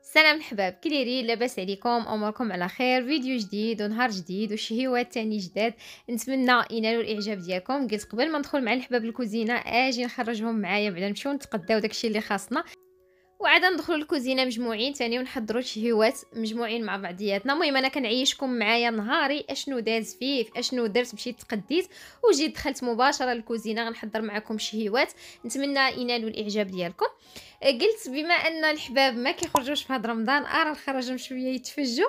سلام الحباب، كي دايرين؟ لاباس عليكم؟ اموركم على خير؟ فيديو جديد ونهار جديد وشهيوات تاني جداد. نتمنى ينالوا الاعجاب ديالكم. قلت قبل ما ندخل مع الحباب الكوزينه اجي نخرجهم معايا بعدا نمشيو نتقداو داكشي اللي خاصنا، وعاد ندخلوا الكوزينه مجموعين تاني ونحضروا شهيوات مجموعين مع بعضياتنا. المهم انا كنعيشكم معايا نهاري اشنو داز فيه، اشنو درت، مشيت تقديت وجيت دخلت مباشره للكوزينه غنحضر معكم شهيوات. نتمنى ينالوا الاعجاب ديالكم. قلت بما ان الحباب ما كيخرجوش في هذا رمضان ارا نخرجهم شويه يتفجوا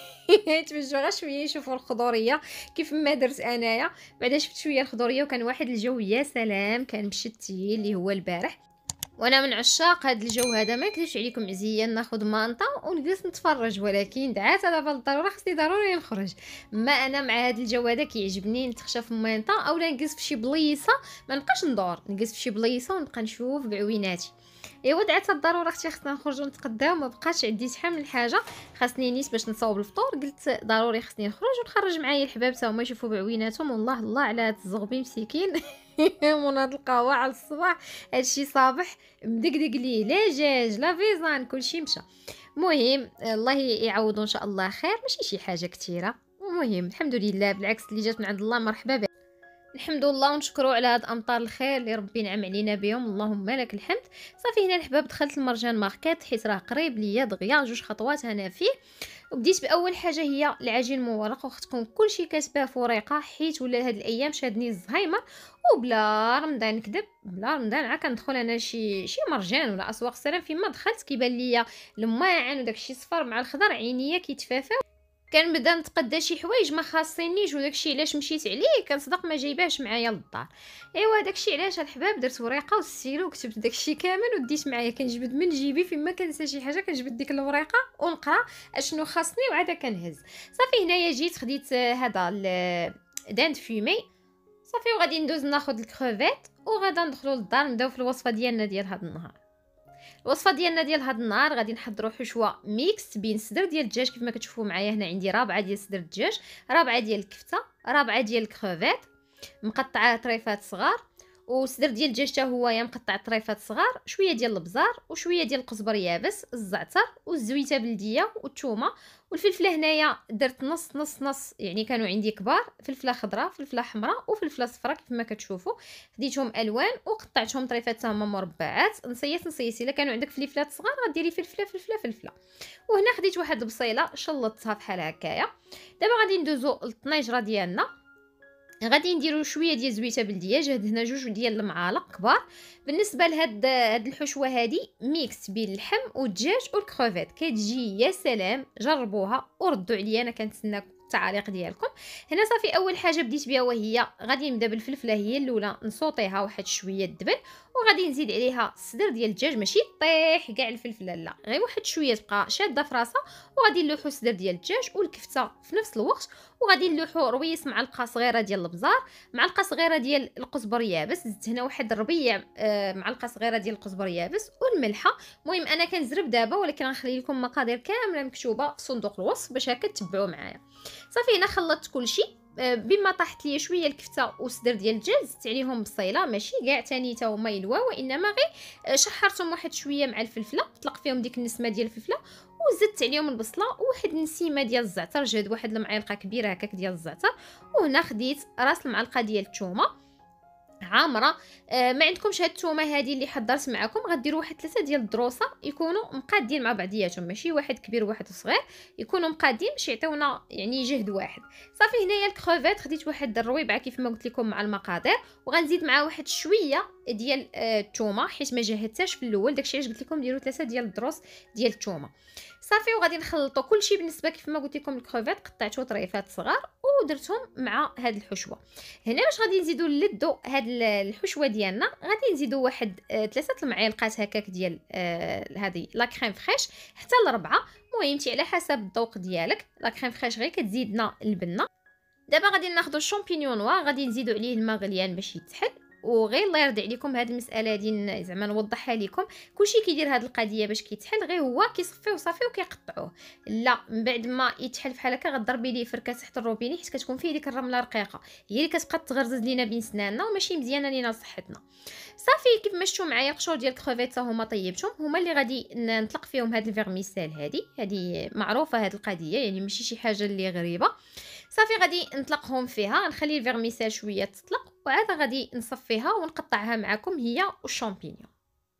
يتفجوا غير شويه يشوفوا الخضوريه كيف ما درت انايا. بعدا شفت شويه الخضوريه وكان واحد الجو يا سلام، كان مشتي اللي هو البارح، وانا من عشاق هذا الجو هذا. ما نكذبش عليكم مزيان ناخذ مانطا ونجلس نتفرج، ولكن دعات على بال الضروره خصني ضروري نخرج. ما انا مع هذا الجو هذا كيعجبني نتخشى في مانطا اولا نجلس في شي بليصه، ما نبقاش ندور، نجلس في شي بليصه ونبقى نشوف بعويناتي. ايوا دعات الضروره اختي خصنا نخرجوا نتقداو، ما بقاش عندي شحال من حاجه خاصني نيس باش نصاوب الفطور. قلت ضروري خصني نخرج ونخرج معايا الحباب حتى هما يشوفوا بعويناتهم. والله الله على هاد الزغبي مسكين مناض القهوه على الصباح، هادشي صباح مدقدق ليه، لا دجاج لا فيزان كلشي مشى. المهم الله يعوضو ان شاء الله خير، ماشي شي حاجه كثيره. المهم الحمد لله، بالعكس اللي جات من عند الله مرحبا بها. الحمد لله ونشكروا على هاد امطار الخير اللي ربي نعم علينا بهم، اللهم لك الحمد. صافي هنا الحباب دخلت المرجان ماركت حيت راه قريب ليا دغيا 2 خطوات انا فيه. وبديت باول حاجه هي العجين المورق، وختكم كلشي كاتباه في ورقه حيت ولا هاد الايام شادني الزهايمر. وبلا رمضان نكذب، بلا رمضان عا كندخل انا شي مرجان ولا اسواق السلام، فيما دخلت كيبان ليا الماعن وداكشي صفر مع الخضر عينيا كيتفافى. كنبدا نتقدى شي حوايج ما خاصينيش، وداكشي علاش مشيت عليه كنصدق ما جايباش معايا للدار. ايوا داكشي علاش الحباب درت ورقه والسيلو وكتبت داكشي كامل وديت معايا. كنجبد من جيبي فيما كنسى شي حاجه كنجبد ديك الورقه ونقرا اشنو خاصني وعاد كنهز. صافي هنايا جيت خديت هذا داند فيمي. صافي وغادي ندوز ناخذ الكروفيت وغادا ندخلوا للدار نبداو في الوصفه ديالنا ديال هذا النهار. الوصفه ديالنا ديال هذا النهار غادي نحضروا حشوه ميكس بين صدر ديال الدجاج كيف ما كتشوفوا معايا هنا. عندي رابعه ديال صدر الدجاج، رابعه ديال الكفته، رابعه ديال الكروفيت مقطعه طريفات صغار، وصدر ديال الدجاج حتى هو مقطع طريفات صغار، شويه ديال البزار وشويه ديال القزبر يابس، الزعتر والزويته بلديه والثومه. والفلفله هنايا درت نص نص نص، يعني كانوا عندي كبار، فلفله خضراء فلفله حمراء وفلفله صفراء كيف ما كتشوفوا. خديتهم الوان وقطعتهم طريفات هما مربعات. نصيص الا كانوا عندك فلفلات صغار غديري فلفله فلفله فلفله. وهنا خديت واحد البصيله شلطتها بحال هكايا. دابا غادي ندوزو للطنيجره ديالنا. غادي نديرو شويه ديال زويته بلديه، جهد هنا 2 ديال المعالق كبار. بالنسبه لهاد الحشوه هادي ميكس بين اللحم والدجاج والكروفيت، كتجي يا سلام. جربوها وردوا عليا، انا كنتسنى التعاليق ديالكم. هنا صافي اول حاجه بديت بها وهي غادي نبدا بالفلفله هي الاولى، نصوطيها واحد شويه الدبن، وغادي نزيد عليها الصدر ديال الدجاج، ماشي طيح كاع الفلفله لا، غير واحد شويه تبقى شاده في راسها. وغادي نلوحو الصدر ديال الدجاج والكفته في نفس الوقت، وغادي نلوحو رويس معلقه صغيره ديال البزار، معلقه صغيره ديال القزبر يابس، زدت هنا واحد الربيع معلقه صغيره ديال القزبر يابس والملحه. المهم انا كنزرب دابا، ولكن غنخلي لكم مقادير كامله مكتوبه في صندوق الوصف باش هكا تتبعوا معايا. صافي هنا خلطت كلشي. بما طاحت ليا شويه الكفته وصدر ديال الدجاج زدت عليهم بصيله، ماشي كاع تاني تا هما يلوا، وانما غير شحرتهم واحد شويه مع الفلفله، طلق فيهم ديك النسمه ديال الفلفله، وزدت عليهم البصله وواحد النسيمه ديال الزعتر، جهد واحد المعلقه كبيره هكاك ديال الزعتر. وهنا خديت راس المعلقه ديال الثومه عامره. ما عندكمش هاد الثومه هذه اللي حضرت معكم غديروا واحد 3 ديال الدروسه يكونوا مقادين مع بعضياتهم، ماشي واحد كبير وواحد صغير، يكونوا مقادين باش يعطيونا يعني جهد واحد. صافي هنايا الكروفيت خديت واحد الرويبعه كيف ما قلت لكم مع المقادير، وغنزيد معاه واحد شويه ديال الثومه حيت ما جهدتهاش في الاول، داكشي علاش قلت لكم ديروا 3 ديال الدروس ديال الثومه. صافي وغادي نخلطوا كلشي. بالنسبه كيف ما قلت لكم الكروفيت قطعته طريفات صغار ودرتهم مع هاد الحشوه. هنا باش غادي نزيدو نلدو هاد الحشوه ديالنا، غادي نزيدو واحد 3 المعالقات هكاك ديال هذه لا كريم فريش حتى ل4. المهم على حسب الذوق ديالك، لا كريم فريش غير كتزيدنا البنه. دابا غادي ناخذ الشامبينيون نوار، غادي نزيدو عليه الماء غليان باش يتحل، وغير الله يرضي عليكم هاد المساله هادي زعما نوضحها لكم. كلشي كيدير هاد القضيه باش كيتحل غير هو كيصفيه وصافي وكيقطعوه. لا، من بعد ما يتحل بحال هكا غضربي ليه فركه تحت الروبيني حيت كتكون فيه ديك الرمله رقيقه، هي اللي كتبقى تغرزز لينا بين سناننا وماشي مزيانه لينا لصحتنا. صافي كيف ما شفتوا معايا القشور ديال الكروفيت هما طيبتهم، هما اللي غادي نطلق فيهم هاد الفيرميسيل. هذه معروفه هاد القضيه، يعني ماشي شي حاجه اللي غريبه. صافي غادي نطلقهم فيها، نخلي الفيرميسيل شويه تطلق وعاد غادي نصفيها ونقطعها معكم هي والشامبينيون.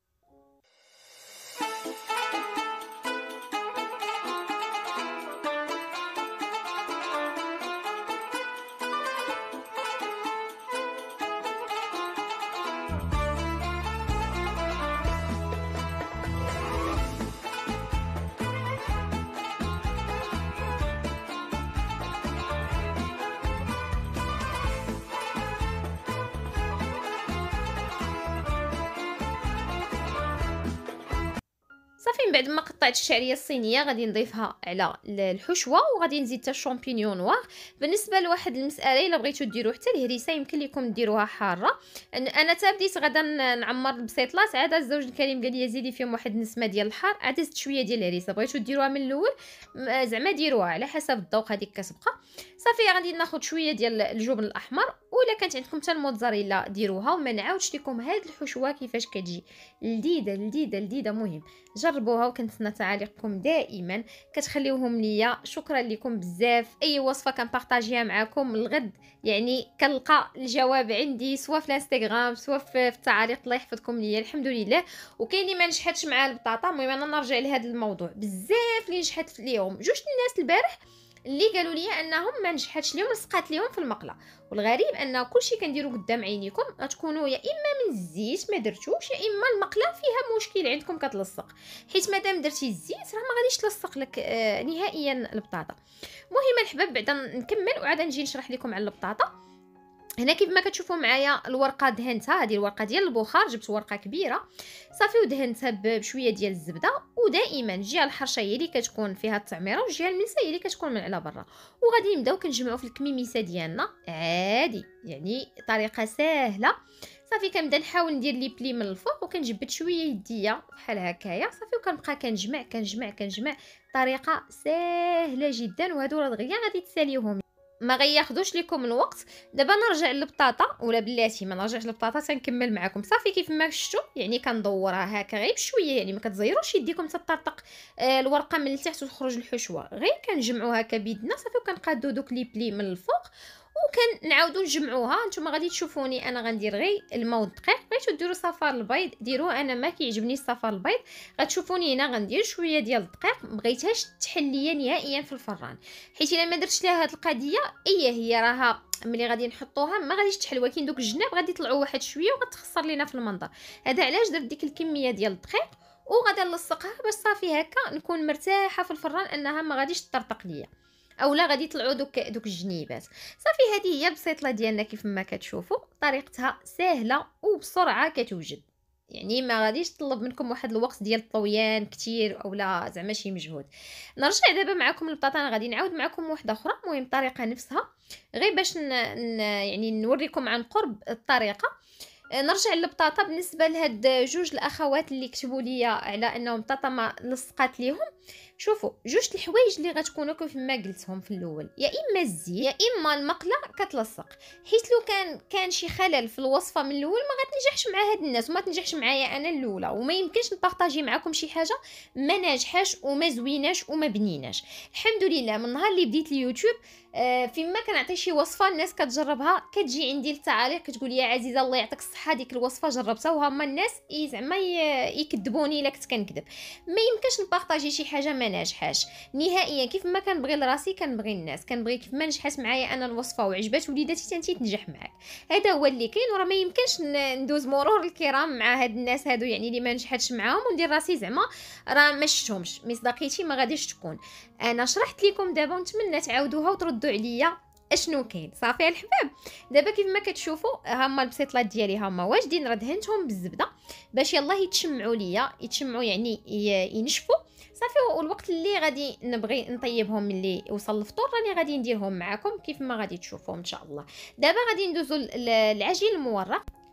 صافي من بعد ما قطعت الشعريه الصينيه غادي نضيفها على الحشوه وغادي نزيد حتى الشامبينيون نوار. بالنسبه لواحد المساله الا بغيتو ديروا حتى الهريسه يمكن لكم ديروها حاره. انا تا بديت غدا نعمر البسيطلات، عاد الزوج الكريم قال لي زيدي فيهم واحد النسمه ديال الحار، عاد زدت شويه ديال الهريسه. بغيتو ديروها من الاول زعما ديروها على حسب الذوق هذيك كتبقى. صافي غادي ناخذ شويه ديال الجبن الاحمر، ولا كانت عندكم حتى الموتزاريلا ديروها. وما نعاودش لكم هاد الحشوه كيفاش كتجي لذيذه لذيذه لذيذه. مهم جربوها وكنتسنى تعاليقكم دائما كتخليوهم ليا. شكرا لكم بزاف. اي وصفه كنبارطاجيها معكم الغد يعني كنلقى الجواب عندي سواء في الانستغرام سواء في التعاليق. الله يحفظكم ليا الحمد لله. وكاين اللي ما نجحتش مع البطاطا. المهم انا نرجع لهذا الموضوع، بزاف اللي نجحت ليهم جوج الناس البارح اللي قالوا لي انهم ما نجحتش ليهم، لصقات ليهم في المقله. والغريب ان كلشي كنديرو قدام عينيكم غتكونوا يا اما من الزيت ما درتوش، يا اما المقله فيها مشكل عندكم كتلصق. حيت مادام درتي الزيت راه ما غاديش تلصق لك نهائيا البطاطا. المهم الحباب بعدا نكمل وعاد نجي نشرح لكم على البطاطا. هنا كيف ما كتشوفوا معايا الورقه دهنتها، هذه الورقه ديال البخار، جبت ورقه كبيره صافي ودهنتها بشويه ديال الزبده. ودائما الجهه الحرشه هي اللي كتكون فيها التعميره والجهه الملسه هي اللي كتكون من على برا. وغادي نبداو كنجمعوا في الكميميسه ديالنا عادي، يعني طريقه سهله. صافي كنبدا نحاول ندير لي بلي من الفوق وكنجبد شويه يديا بحال هكايا صافي، وكنبقى كنجمع كنجمع كنجمع. طريقه سهله جدا، وهادو راه دغيا غادي تساليوهم ما غياخذوش لكم الوقت. دابا نرجع للبطاطا، ولا بلاتي ما نرجعش للبطاطا تنكمل معكم. صافي كيف ما شفتوا يعني كندورها هكا غير بشويه، يعني ما كتزيروش يديكم تطرطق الورقه من التحت وتخرج الحشوه، غير كنجمعوها هكا بيدنا صافي. وكنقادو دوك لي بلي من الفوق وكنعاودو نجمعوها. نتوما غادي تشوفوني انا غندير غير الماء والدقيق. بغيتو ديروا صفار البيض ديروه، انا ما كيعجبني الصفار البيض. غتشوفوني هنا غندير شويه ديال الدقيق، مبغيتهاش تحليه نهائيا في الفران حيت الا ما درتش لها هاد القضيه هي راها ملي غادي نحطوها ما غاديش تحل، ولكن دوك الجناب غادي يطلعوا واحد شويه وغتخسر لينا في المنظر. هذا علاش درت ديك الكميه ديال الدقيق وغادي نلصقها باش صافي هكا نكون مرتاحه في الفران انها ما غاديش تطرطق ليا او لا غادي يطلعوا دوك الجنيبات. صافي هذه هي البسيطله ديالنا كيف ما كتشوفوا. طريقتها سهله وبسرعه كتوجد، يعني ما غاديش تطلب منكم واحد الوقت ديال الطويان كتير او لا زعما شي مجهود. نرجع دابا معكم البطاطا، انا غادي نعاود معكم واحده اخرى. المهم الطريقه نفسها غير باش يعني نوريكم عن قرب الطريقه. نرجع للبطاطا. بالنسبه لهاد جوج الاخوات اللي كتبوا لي على انهم بطاطا ما لصقات ليهم، شوفوا جوج الحوايج اللي غتكونوا كيف ما قلتهم في الاول، يا اما الزيت يا اما المقله كتلصق. حيت لو كان شي خلل في الوصفه من الاول ما غتنجحش مع هاد الناس وما تنجحش معايا انا الاولى. وما يمكنش نبارطاجي معكم شي حاجه ما ناجحاش وما زويناش وما بنيناش. الحمد لله من نهار اللي بديت اليوتيوب فيما كنعطي شي وصفه الناس كتجربها كتجي عندي التعاليق كتقول يا عزيزه الله يعطيك الصحه ديك الوصفه جربتها، وهما الناس زعما يكذبوني الا كنت كنكذب. ما يمكنش نبارطاجي شي حاجه ما ناجحاش نهائيا. كيف ما كنبغي لراسي كنبغي الناس، كنبغي كيف ما نجحت معايا انا الوصفه وعجبات وليداتي تنتي تنجح معاك. هذا هو اللي كاين، وراه ما يمكنش ندوز مرور الكرام مع هاد الناس هادو يعني اللي ما نجحتش معاهم وندير راسي زعما راه ما شفتهمش. مصداقيتي ما غاديش تكون. انا شرحت لكم دابا ونتمنى تعاودوها وتردوا عليا اشنو كاين. صافي الحباب دابا كيف ما كتشوفوا هما البسيطلات ديالي هما واجدين، راه دهنتهم بالزبده باش يلاه يتشمعوا ليا، يتشمعوا يعني ينشفوا. صافي والوقت اللي غادي نبغي نطيبهم ملي وصل الفطور راني غادي نديرهم معكم كيف ما غادي تشوفوا ان شاء الله. دابا غادي ندوزو العجين المورق.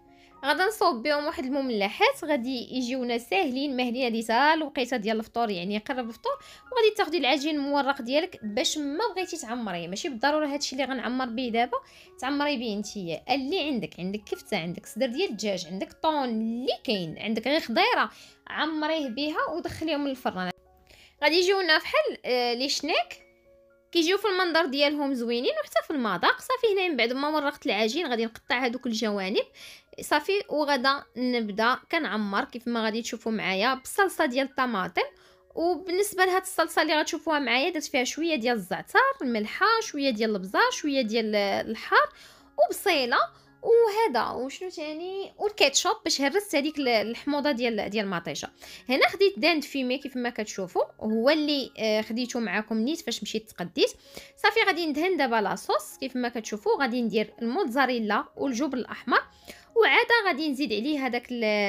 غادا نصوب بهم واحد المملحات غادي يجيونا ساهلين ماهلين. هادي تا الوقيته ديال الفطور، يعني قرب الفطور، وغادي تاخدي العجين المورق ديالك باش ما بغيتي تعمريه. ماشي بالضروره هادشي اللي غنعمر به دابا تعمري به نتيا اللي عندك كفته، عندك صدر ديال الدجاج، عندك طون اللي كاين، عندك غير خضيره عمريه بها ودخليهم للفران. غادي يجيونا فحال لي شناك، كيجيو في المنظر ديالهم زوينين وحتى في المذاق. صافي هنا من بعد ما مرقت العجين غادي نقطع هذوك الجوانب صافي، وغدا نبدا كنعمر كيف ما غادي تشوفوا معايا بالصلصه ديال الطماطم. وبالنسبه لهاد الصلصه اللي غتشوفوها معايا درت فيها شويه ديال الزعتر، الملحه، شويه ديال البزار، شويه ديال الحار، وبصيله، وهذا وشنو تاني، والكاتشوب باش هرست هذيك الحموضه ديال المطيشه. هنا خديت داند فيمي كيف ما كتشوفوا، هو اللي خديته معكم نيت فاش مشيت تقديت. صافي غادي ندهن دابا لاصوص كيف ما كتشوفوا. غادي ندير الموتزاريلا والجبن الاحمر، وعاده غادي نزيد عليه هذاك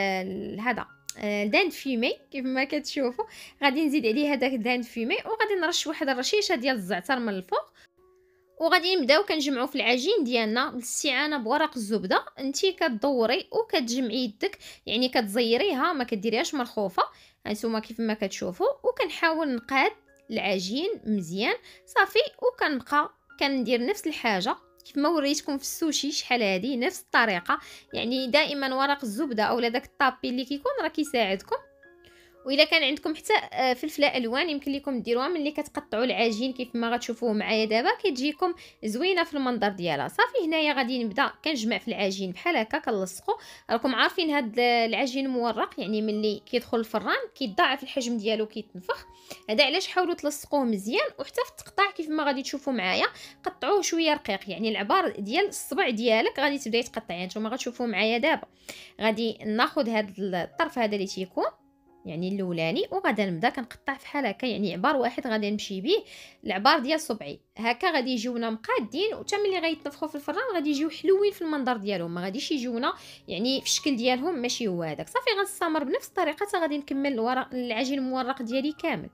هذا داند فيمي كيف ما كتشوفوا. غادي نزيد عليه هذاك داند فيمي، وغادي نرش واحد الرشيشه ديال الزعتر من الفوق. وغادي نبداو كنجمعوا في العجين ديالنا بالاستعانه بورق الزبده. انتي كتدوري وكتجمعي يدك، يعني كتزيريها ما كديريهاش مرخوفه. هانتوما كيف ما كتشوفوا، وكنحاول نقاد العجين مزيان صافي. وكنبقى كندير نفس الحاجه كيف ما وريتكم في السوشي شحال هادي، نفس الطريقه. يعني دائما ورق الزبده اولا داك الطابي اللي كيكون راه كيساعدكم. واذا كان عندكم حتى فلفله الوان يمكن لكم ديروها ملي كتقطعوا العجين كيف ما غتشوفوه معايا دابا، كتجيكم زوينه في المنظر ديالها. صافي هنايا غادي نبدا كنجمع في العجين بحال هكا كنلصقوا. راكم عارفين هاد العجين المورق يعني ملي كيدخل الفران كيتضاعف الحجم ديالو كيتنفخ. هذا علاش حاولوا تلصقوه مزيان. وحتى في التقطاع كيف ما غادي تشوفوا معايا قطعوه شويه رقيق، يعني العبار ديال الصبع ديالك غادي تبداي تقطعي. نتوما غتشوفوا معايا دابا غادي ناخذ هاد الطرف هذا اللي تيكون يعني الاولاني، وغادا نبدا كنقطع فحال هكا، يعني عبار واحد غادي نمشي به العبار ديال صبعي هكا. غادي يجيونا مقادين، وحتى ملي غيتنفخوا في الفران غادي يجيو حلوين في المنظر ديالهم، ما غاديش يجيونا يعني في الشكل ديالهم ماشي هو هذاك. صافي غنستمر بنفس الطريقه حتى غادي نكمل الورق العجين المورق ديالي كامل.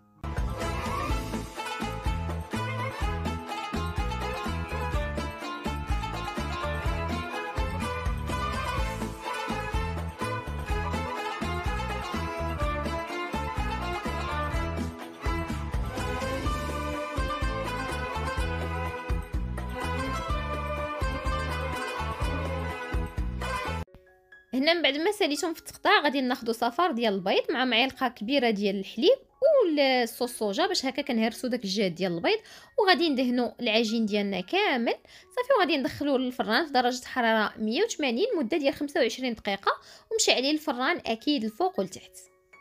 هنا من بعد ما ساليتهم في التقطاع غادي ناخذوا صفار ديال البيض مع معلقه كبيره ديال الحليب والصوص صوجا باش هكا كنهرسوا داك الجهد ديال البيض. وغادي ندهنوا العجين ديالنا كامل صافي، وغادي ندخلوه للفران في درجه حراره 180 مده ديال 25 دقيقه، ومشعلين الفران اكيد الفوق والتحت.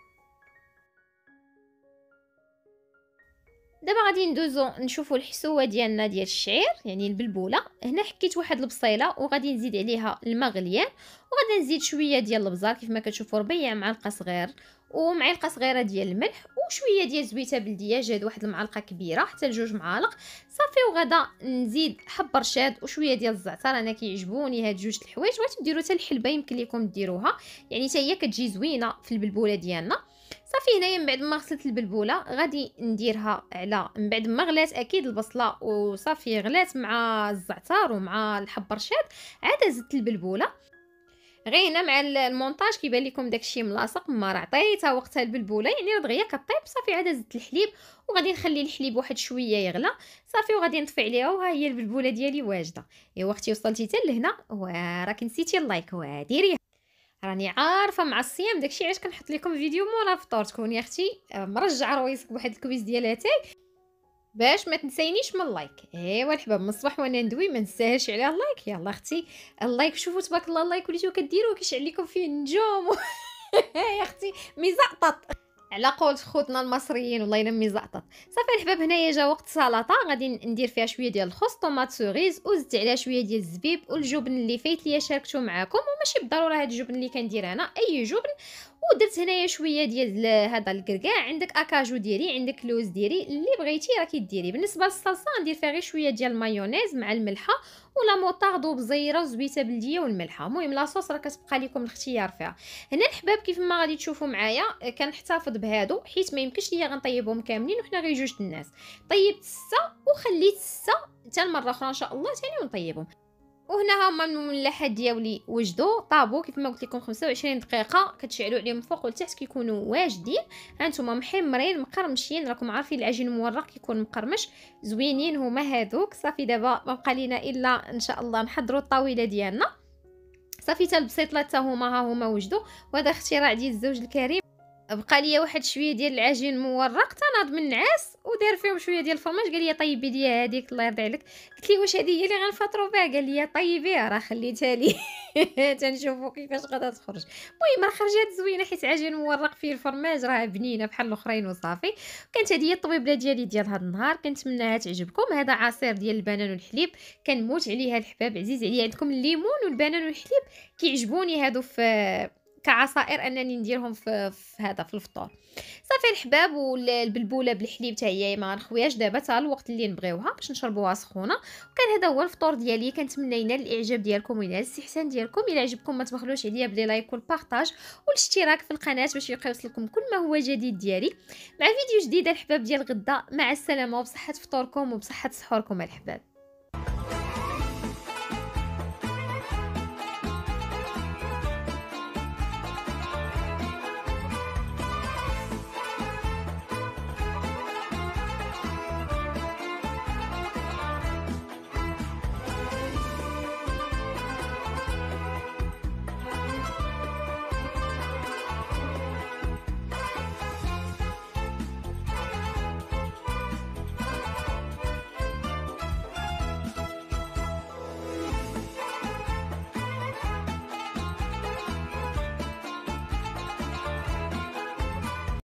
دابا غادي ندوزو نشوفوا الحسوه ديالنا ديال الشعير يعني البلبوله. هنا حكيت واحد البصيله وغادي نزيد عليها الماء غليان، وغادي نزيد شويه ديال البزار كيف ما كتشوفوا ربيع معلقه صغير، ومعلقه صغيره ديال الملح، وشويه ديال زويته بلديه جاد واحد المعلقه كبيره حتى لجوج معالق صافي. وغدا نزيد حب رشاد وشويه ديال الزعتر، انا كيعجبوني هاد جوج الحوايج. بغيتو ديروا حتى الحلبه يمكن لكم ديروها، يعني حتى هي كتجي زوينه في البلبوله ديالنا. صافي هنايا من بعد ما غسلت البلبوله غادي نديرها على من بعد ما غلات اكيد البصله وصافي غلات مع الزعتر ومع الحب رشاد، عاد زدت البلبوله. غير هنا مع المونتاج كيبان لكم داكشي ملاصق، ما راه عطيتها وقتها البلبوله يعني راه دغيا كطيب. صافي عاد زدت الحليب، وغادي نخلي الحليب واحد شويه يغلى صافي، وغادي نطفي عليها وها هي البلبوله ديالي واجده. ايوا اختي وصلتي حتى لهنا وراك نسيتي اللايك وديريها. راني عارفه مع الصيام داكشي علاش كنحط لكم فيديو مورا الفطور، تكوني اختي مرجع رويسك بواحد الكويز ديال اتاي باش ما تنسينيش من اللايك. ايوا الحباب من الصباح وانا ندوي ما نساهلش عليها اللايك. يلا اختي اللايك، شوفوا تبارك الله اللايك وليتو كديروا كيشعل لكم فيه النجوم يا اختي ميزقطط على قول خوتنا المصريين، والله الا ميزقطط. صافي الحباب هنايا جا وقت السلطه، غادي ندير فيها شويه ديال الخس طوماط سوريز، وزدت عليها شويه ديال الزبيب والجبن اللي فايت ليا شاركته معكم، وماشي بالضروره هاد الجبن اللي كندير انا اي جبن. ودرت هنايا شويه ديال هذا الكركاع، عندك اكاجو ديري، عندك لوز ديري، اللي بغيتي راكي ديري. بالنسبه للصلصه ندير فيها غير شويه ديال المايونيز مع الملحه ولا موطارد وبزيره وزبيته بلديه والملحه. المهم لاصوص راه كتبقى لكم الاختيار فيها. هنا الحباب كيف ما غادي تشوفوا معايا كنحتفظ بهادو حيت ما يمكنش ليا غنطيبهم كاملين وحنا غير جوج الناس. طيبت 6 وخليت 6 حتى المره اخرى ان شاء الله ثاني ونطيبهم. وهنا هما المملحات ديالي وجدوا طابوا كيف ما قلت لكم 25 دقيقه، كتشعلوا عليهم من فوق والتحت كيكونوا واجدين. ها نتوما محمرين مقرمشين، راكم عارفين العجين المورق كيكون مقرمش زوينين هما هادوك. صافي دابا ما بقى لينا الا ان شاء الله نحضروا الطاوله ديالنا. صافي حتى البسيطلات حتى هما ها هما وجدوا، وهذا اختراع ديال الزوج الكريم. بقى ليا واحد شويه ديال العجين مورق تناض من النعاس ودار فيهم شويه ديال الفرماج، قال لي طيبي لي هذيك الله يرضي عليك. قلت لي واش هذه هي اللي غنفطروا بها؟ قال لي طيبيها راه خليتها لي تنشوفوا كيفاش غادا تخرج. المهم راه خرجت زوينه حيت عجين مورق فيه الفرماج راه بنينه بحال الاخرين وصافي. كانت هذه هي الطبيبله ديالي ديال هذا النهار، كنتمناها تعجبكم. هذا عصير ديال البنان والحليب، كنموت عليه هاد الحباب، عزيز عليا. عندكم الليمون والبنان والحليب كيعجبوني هادو في كعصائر انني نديرهم في هذا في الفطور. صافي الحباب والبلبوله بالحليب حتى هي ما نخوياش دابا حتى الوقت اللي نبغيوها باش نشربوها سخونه. وكان هذا هو الفطور ديالي. كنتمنى ينال الاعجاب ديالكم وينال الاستحسان ديالكم. الى عجبكم ما تبخلوش عليا بلي لايك والبارطاج والاشتراك في القناه باش يبقى يوصلكم كل ما هو جديد ديالي. مع فيديو جديد الحباب ديال غدا. مع السلامه وبصحه فطوركم وبصحه سحوركم الحباب.